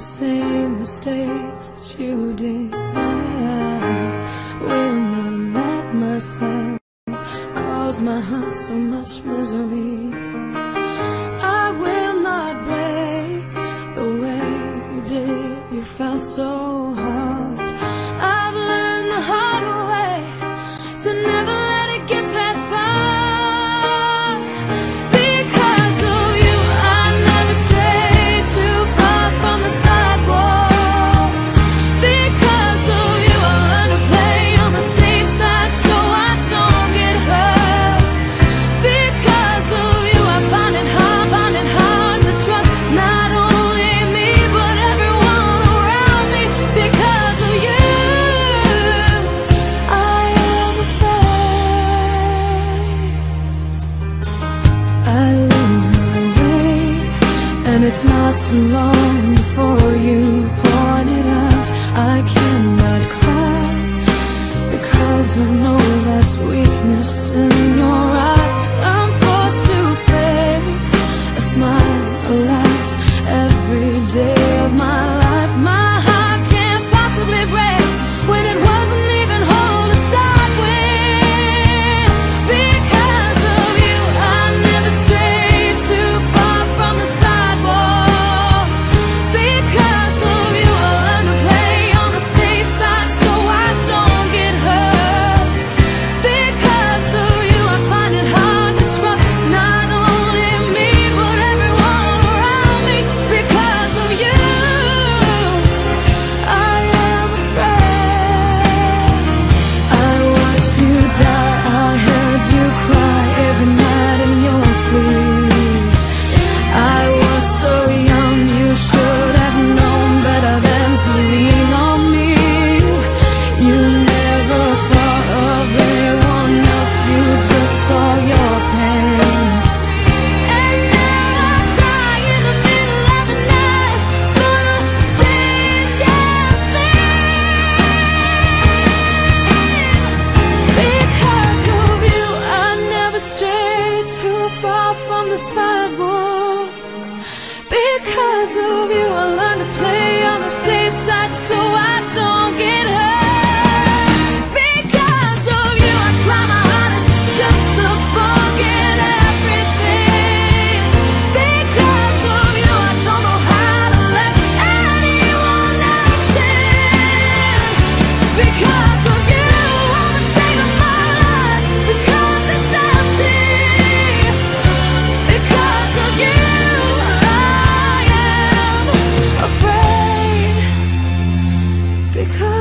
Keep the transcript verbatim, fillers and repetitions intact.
the same mistakes that you did. I will not let myself cause my heart so much misery. I will not break the way you did. You felt so hard. I've learned the hard way to never let it get that far. Because of you, I never strayed too far from the sidewalk. Because of you, I learned to play on the safe side so I don't get hurt. Because of you, I find it hard, find it hard to trust not only me but everyone around me. Because of you, I am afraid I lose my way, and it's not too long before you point it out. I cannot cry because I know that's weakness in your eyes. I'm forced to fake a smile, a laugh every day of my life. My heart can't possibly break when it wasn't even whole to start with. Because of you, I never strayed too far from the sidewalk. Because of you, I learned to play on the safe side so I don't get hurt. Because of you, I find it hard to trust not only me but everyone around me. Because of you, I am afraid. I watched you die, I heard you cry every night in your sleep. I was so young, you should have known better than to lean on me. You never thought of anyone else, you just saw your pain. And now I cry in the middle of the night for the same damn thing. Because of you, I never strayed too far from the sidewalk. Because of you, I learned to play on the safe side so I don't get hurt. Because of you, I try my hardest just to forget everything. Because of you, I don't know how to let anyone else in. Because of you, I'm ashamed of my life because it's empty. Because of you, I am afraid. Because